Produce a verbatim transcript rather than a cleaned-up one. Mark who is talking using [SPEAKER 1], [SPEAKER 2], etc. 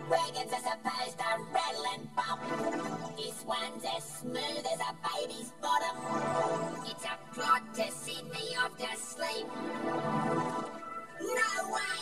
[SPEAKER 1] Wagons are supposed to rattle and bump. This one's as smooth as a baby's bottom. It's a plot to send me off to sleep. No way!